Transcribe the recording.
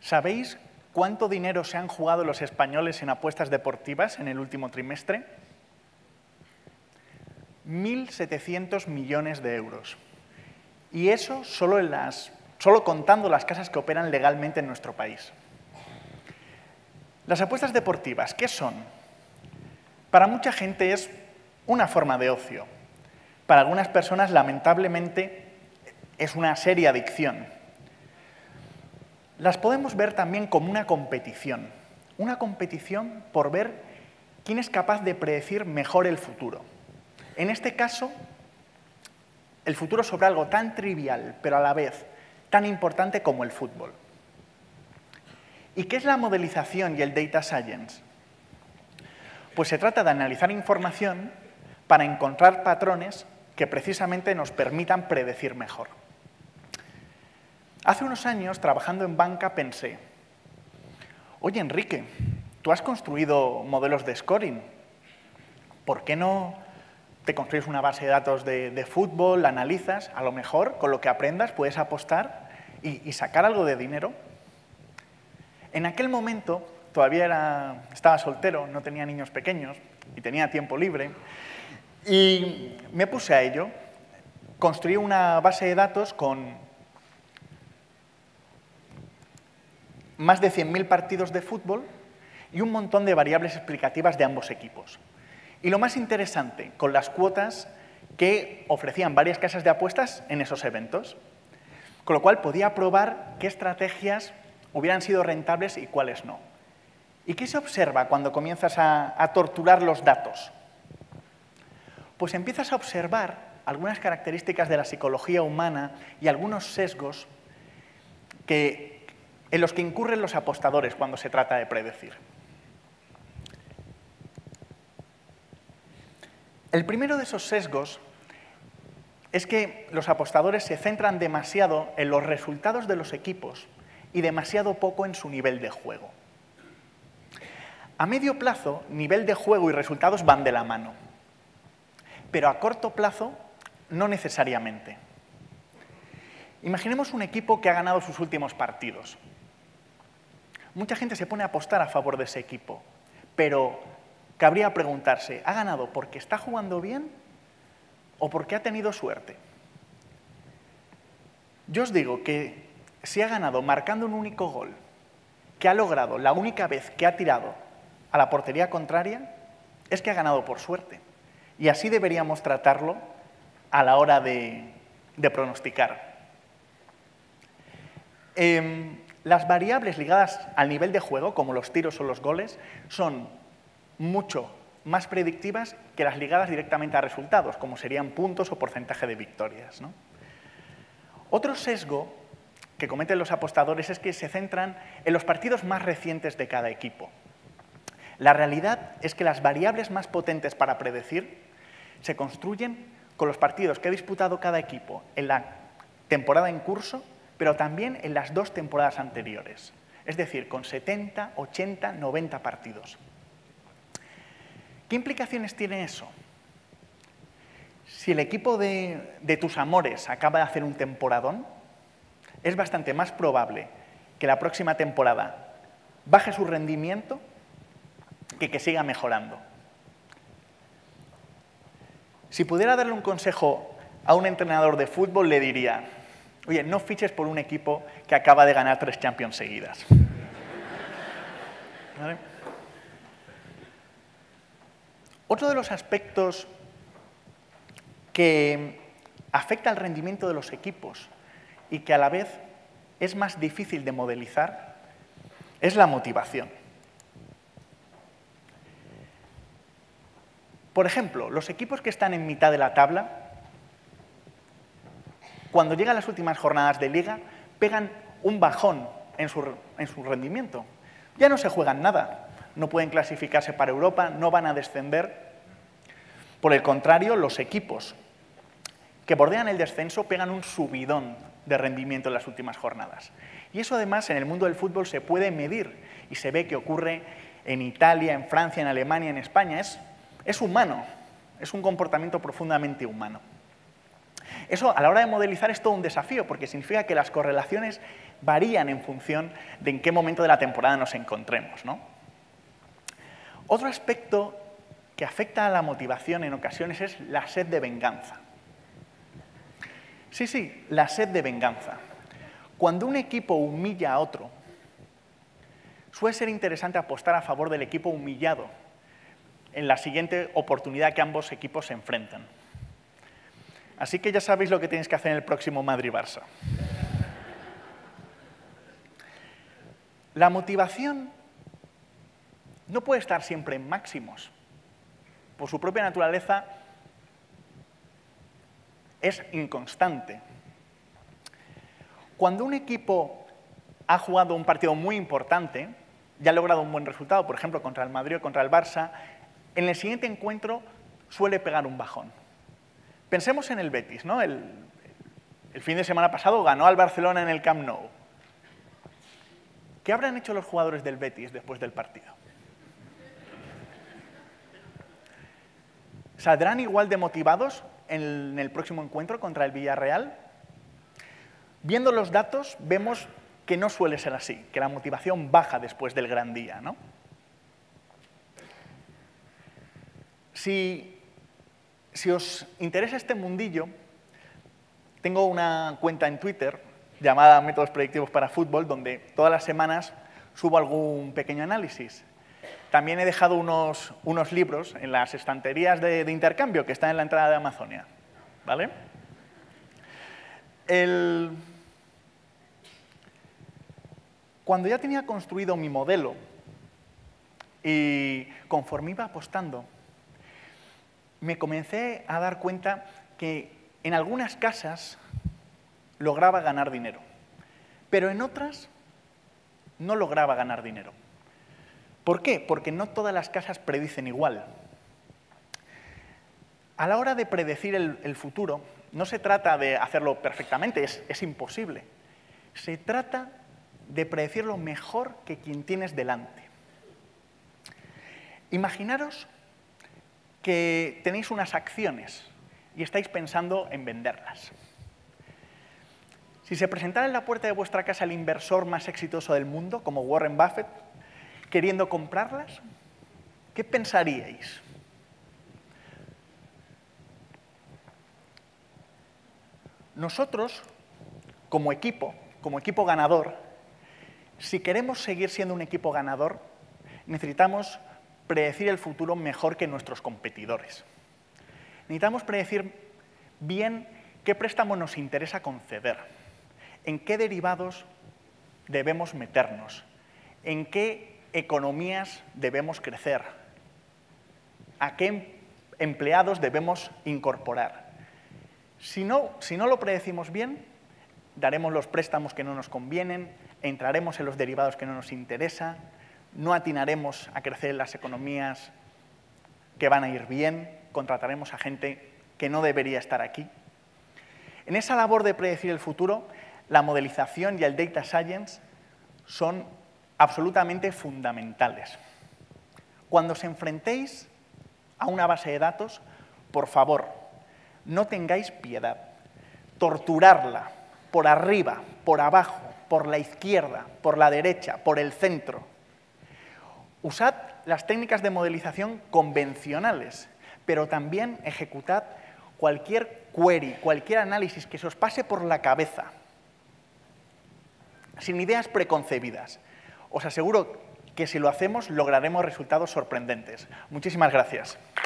¿Sabéis cuánto dinero se han jugado los españoles en apuestas deportivas en el último trimestre? 1.700 millones de euros. Y eso solo contando las casas que operan legalmente en nuestro país. Las apuestas deportivas, ¿qué son? Para mucha gente es una forma de ocio. Para algunas personas, lamentablemente, es una seria adicción. Las podemos ver también como una competición por ver quién es capaz de predecir mejor el futuro. En este caso, el futuro sobre algo tan trivial, pero a la vez tan importante como el fútbol. ¿Y qué es la modelización y el data science? Pues se trata de analizar información para encontrar patrones que precisamente nos permitan predecir mejor. Hace unos años, trabajando en banca, pensé, oye, Enrique, tú has construido modelos de scoring. ¿Por qué no te construyes una base de datos de fútbol, la analizas? A lo mejor, con lo que aprendas, puedes apostar y sacar algo de dinero. En aquel momento, todavía estaba soltero, no tenía niños pequeños y tenía tiempo libre. Y me puse a ello. Construí una base de datos con más de 100.000 partidos de fútbol y un montón de variables explicativas de ambos equipos. Y lo más interesante, con las cuotas que ofrecían varias casas de apuestas en esos eventos. Con lo cual podía probar qué estrategias hubieran sido rentables y cuáles no. ¿Y qué se observa cuando comienzas a torturar los datos? Pues empiezas a observar algunas características de la psicología humana y algunos sesgos en los que incurren los apostadores cuando se trata de predecir. El primero de esos sesgos es que los apostadores se centran demasiado en los resultados de los equipos y demasiado poco en su nivel de juego. A medio plazo, nivel de juego y resultados van de la mano, pero a corto plazo no necesariamente. Imaginemos un equipo que ha ganado sus últimos partidos. Mucha gente se pone a apostar a favor de ese equipo, pero cabría preguntarse, ¿ha ganado porque está jugando bien o porque ha tenido suerte? Yo os digo que si ha ganado marcando un único gol, que ha logrado la única vez que ha tirado a la portería contraria, es que ha ganado por suerte. Y así deberíamos tratarlo a la hora de pronosticar. Las variables ligadas al nivel de juego, como los tiros o los goles, son mucho más predictivas que las ligadas directamente a resultados, como serían puntos o porcentaje de victorias, ¿no? Otro sesgo que cometen los apostadores es que se centran en los partidos más recientes de cada equipo. La realidad es que las variables más potentes para predecir se construyen con los partidos que ha disputado cada equipo en la temporada en curso, pero también en las 2 temporadas anteriores. Es decir, con 70, 80, 90 partidos. ¿Qué implicaciones tiene eso? Si el equipo de tus amores acaba de hacer un temporadón, es bastante más probable que la próxima temporada baje su rendimiento que siga mejorando. Si pudiera darle un consejo a un entrenador de fútbol, le diría, oye, no fiches por un equipo que acaba de ganar 3 Champions seguidas. ¿Vale? Otro de los aspectos que afecta al rendimiento de los equipos y que a la vez es más difícil de modelizar es la motivación. Por ejemplo, los equipos que están en mitad de la tabla, cuando llegan las últimas jornadas de liga, pegan un bajón en su rendimiento. Ya no se juegan nada, no pueden clasificarse para Europa, no van a descender. Por el contrario, los equipos que bordean el descenso pegan un subidón de rendimiento en las últimas jornadas. Y eso además en el mundo del fútbol se puede medir y se ve que ocurre en Italia, en Francia, en Alemania, en España. Es humano, es un comportamiento profundamente humano. Eso a la hora de modelizar es todo un desafío porque significa que las correlaciones varían en función de en qué momento de la temporada nos encontremos, ¿no? Otro aspecto que afecta a la motivación en ocasiones es la sed de venganza. Sí, la sed de venganza. Cuando un equipo humilla a otro, suele ser interesante apostar a favor del equipo humillado en la siguiente oportunidad que ambos equipos se enfrentan. Así que ya sabéis lo que tenéis que hacer en el próximo Madrid-Barça. La motivación no puede estar siempre en máximos. Por su propia naturaleza es inconstante. Cuando un equipo ha jugado un partido muy importante y ha logrado un buen resultado, por ejemplo, contra el Madrid o contra el Barça, en el siguiente encuentro suele pegar un bajón. Pensemos en el Betis, ¿no? El fin de semana pasado ganó al Barcelona en el Camp Nou. ¿Qué habrán hecho los jugadores del Betis después del partido? ¿Saldrán igual de motivados en el próximo encuentro contra el Villarreal? Viendo los datos, vemos que no suele ser así, que la motivación baja después del gran día, ¿no? Si os interesa este mundillo, tengo una cuenta en Twitter llamada Métodos Predictivos para Fútbol, donde todas las semanas subo algún pequeño análisis. También he dejado unos libros en las estanterías de intercambio que están en la entrada de Amazonia, ¿vale? Cuando ya tenía construido mi modelo y conforme iba apostando, me comencé a dar cuenta que en algunas casas lograba ganar dinero, pero en otras no lograba ganar dinero. ¿Por qué? Porque no todas las casas predicen igual. A la hora de predecir el futuro, no se trata de hacerlo perfectamente, es imposible. Se trata de predecirlo mejor que quien tienes delante. Imaginaros que tenéis unas acciones y estáis pensando en venderlas. Si se presentara en la puerta de vuestra casa el inversor más exitoso del mundo, como Warren Buffett, queriendo comprarlas, ¿qué pensaríais? Nosotros, como equipo ganador, si queremos seguir siendo un equipo ganador, necesitamos predecir el futuro mejor que nuestros competidores. Necesitamos predecir bien qué préstamo nos interesa conceder, en qué derivados debemos meternos, en qué economías debemos crecer, a qué empleados debemos incorporar. Si no lo predecimos bien, daremos los préstamos que no nos convienen, entraremos en los derivados que no nos interesa, no atinaremos a crecer en las economías que van a ir bien, contrataremos a gente que no debería estar aquí. En esa labor de predecir el futuro, la modelización y el data science son absolutamente fundamentales. Cuando os enfrentéis a una base de datos, por favor, no tengáis piedad. Torturarla por arriba, por abajo, por la izquierda, por la derecha, por el centro. Usad las técnicas de modelización convencionales, pero también ejecutad cualquier query, cualquier análisis que se os pase por la cabeza, sin ideas preconcebidas. Os aseguro que si lo hacemos lograremos resultados sorprendentes. Muchísimas gracias.